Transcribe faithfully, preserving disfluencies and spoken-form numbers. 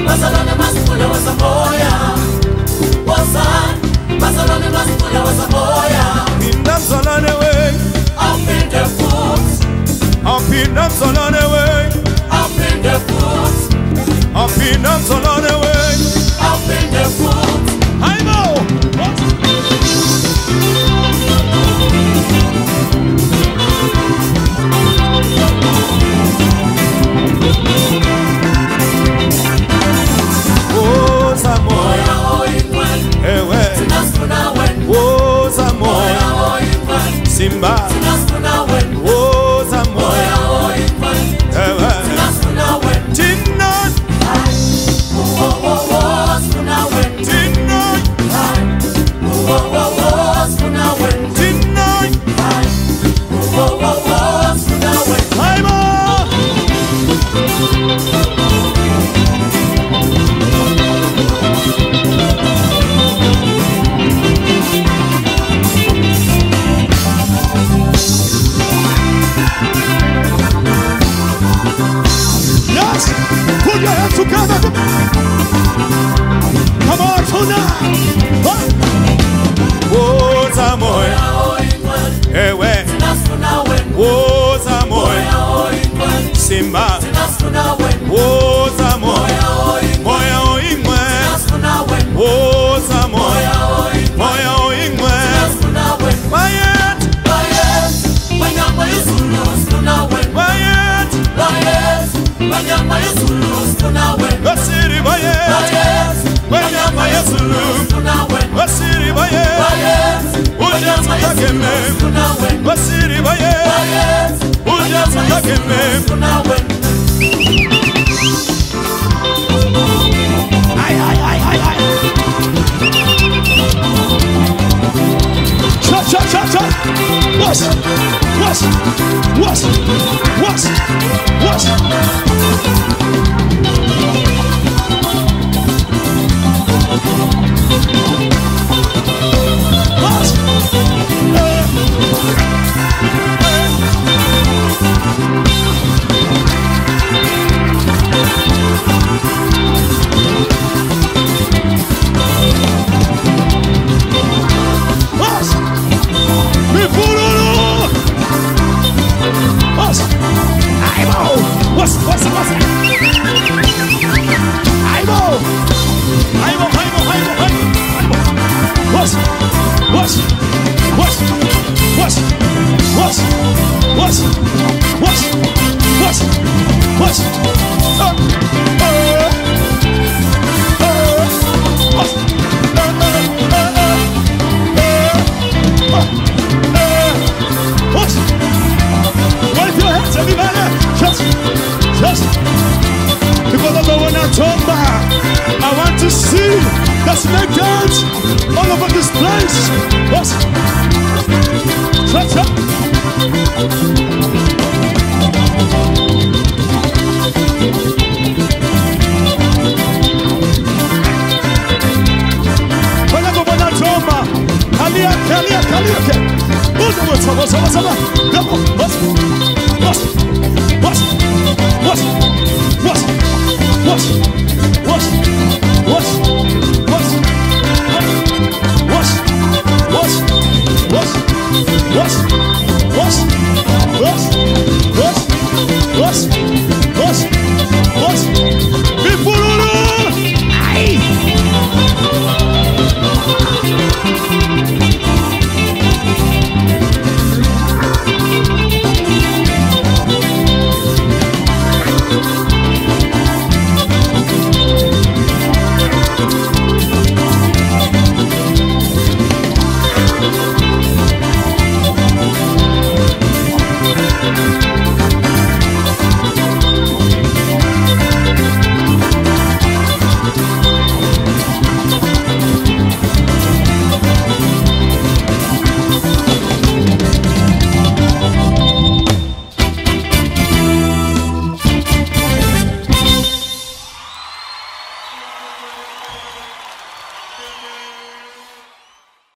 Mazalwane masifuna wasamoya. Wozani, mazalwane masifuna wasamoya. Pinda mzalane we. Up in the foot. Apinda mzalane we. Up in the foot. Apinda mzalane we. Up in the foot. I know. Oh, Samoya, Oh, England. ewe. Tunasifuna wenu. Oh, Samoya, Oh, England. Simba. Tunasifuna wenu. Oh, Samoya, Oh, England. ewe. Tunasifuna wenu. Tinoi, Oh, oh, oh, sifuna wenu. tinoi, Oh, oh, oh, sifuna wenu. tinoi. Oh, oh, oh, sifuna wenu. Aibo. Yes, put your hands together. Come on, tonight. Oh, Samoya, Oh, England. ewe. Tunasifuna wenu. Oh, Samoya, Oh, England. Simba. Tunasifuna wenu. Oh, Samoya, Oh, England. moya oingwe. Tunasifuna wenu. Oh, Samoya, Oh, England. moya oingwe. Tunasifuna wenu. Quiet, Bayes, wanyama yezulu, sifuna wenu. quiet. Bayes, wanyama yezulu, sifuna wenu. Basiri baye, Bayes, wanyama yezulu. sifuna wenu. Basiri baye, Bayes, uja tutakeme. sifuna wenu. Basiri baye, Bayes, uja tutakeme. sifuna wenu. Ay, ay, ay, ay, ay. Shut, shut, shut, shut. What? What? What? What? What? What? What? Mi fururu! What? Aibo! What? What? What? Aibo! Aibo, aibo, aibo, aibo! What? What? What? What? What? What? What? What? What? Uh, uh, uh, what? Uh, uh, uh, uh, uh, what? Wave your hands, everybody! Just, just. Because of the one I told me, I want to see the snake dance all over this place. What? Shut, shut. When I go on that drama, Kalia, Kalia, Kalia, Kalia. Who's the one? What's up? What's up? What's up? What's up?